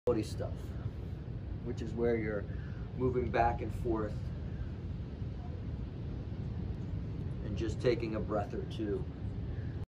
stuff, which is where you're moving back and forth and just taking a breath or two.